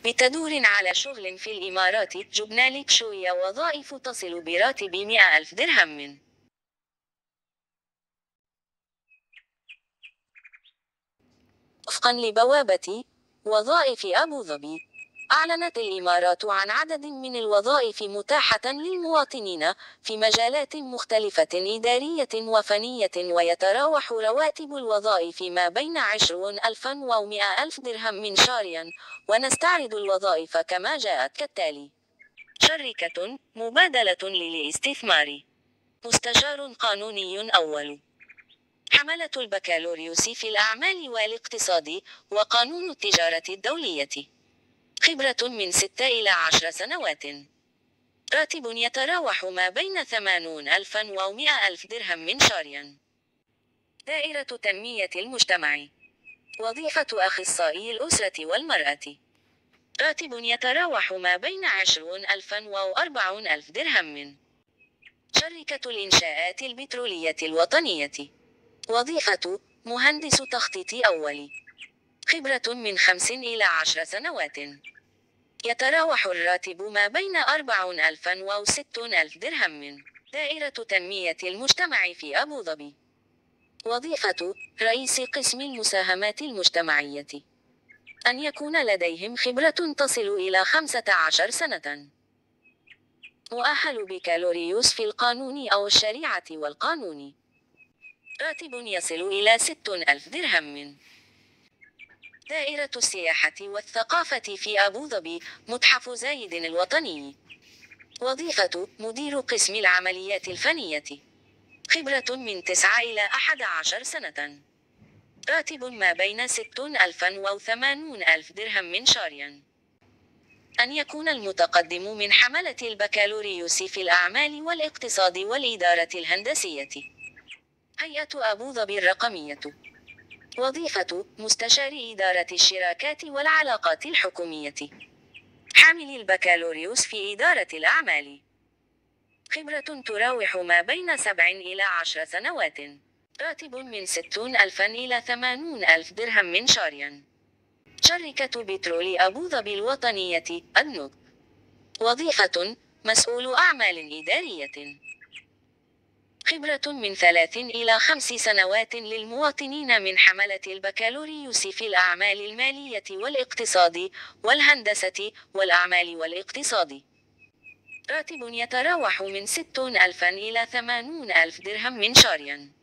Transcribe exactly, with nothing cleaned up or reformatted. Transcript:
بتدور على شغل في الإمارات، جبنا لك شوية وظائف تصل براتب مئة ألف درهم. وفقا لبوابة وظائف أبو ظبي، أعلنت الإمارات عن عدد من الوظائف متاحة للمواطنين في مجالات مختلفة إدارية وفنية، ويتراوح رواتب الوظائف ما بين عشرين ألفا ومئة ألف درهم شهريا. ونستعرض الوظائف كما جاءت كالتالي: شركة مبادلة للاستثمار، مستشار قانوني أول، حملة البكالوريوس في الأعمال والاقتصاد وقانون التجارة الدولية، خبرة من ستة إلى عشر سنوات، راتب يتراوح ما بين ثمانين ألفا ومئة ألف درهم شهريا. دائرة تنمية المجتمع، وظيفة أخصائي الأسرة والمرأة، راتب يتراوح ما بين عشرين ألفا وأربعين ألف درهم. شركة الإنشاءات البترولية الوطنية، وظيفة مهندس تخطيط أول، خبرة من خمس إلى عشر سنوات، يتراوح الراتب ما بين أربعين ألفا وستين ألف درهم. دائرة تنمية المجتمع في أبو ظبي، وظيفة رئيس قسم المساهمات المجتمعية، أن يكون لديهم خبرة تصل إلى خمسة عشر سنة، مؤهل بكالوريوس في القانون أو الشريعة والقانون، راتب يصل إلى ستين ألف درهم. دائرة السياحة والثقافة في أبو ظبي، متحف زايد الوطني، وظيفة مدير قسم العمليات الفنية، خبرة من تسعة إلى أحد عشر سنة، راتب ما بين ستين ألفا وثمانين ألف درهم شهريا. أن يكون المتقدم من حملة البكالوريوس في الأعمال والاقتصاد والإدارة الهندسية. هيئة أبو ظبي الرقمية، وظيفة مستشار إدارة الشراكات والعلاقات الحكومية، حامل البكالوريوس في إدارة الأعمال، خبرة تراوح ما بين سبع إلى عشر سنوات، راتب من ستين ألفا إلى ثمانين ألف درهم شهريا. شركة بترول أبو ظبي الوطنية النوك، وظيفة مسؤول أعمال إدارية، خبرة من ثلاث إلى خمس سنوات للمواطنين من حملة البكالوريوس في الأعمال المالية والاقتصاد والهندسة والأعمال والاقتصاد، راتب يتراوح من ستين ألفا إلى ثمانين ألف درهم شهريا.